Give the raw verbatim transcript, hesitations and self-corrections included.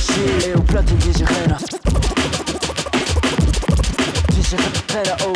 Shit, eu prato em D J Rena D J Rena, oh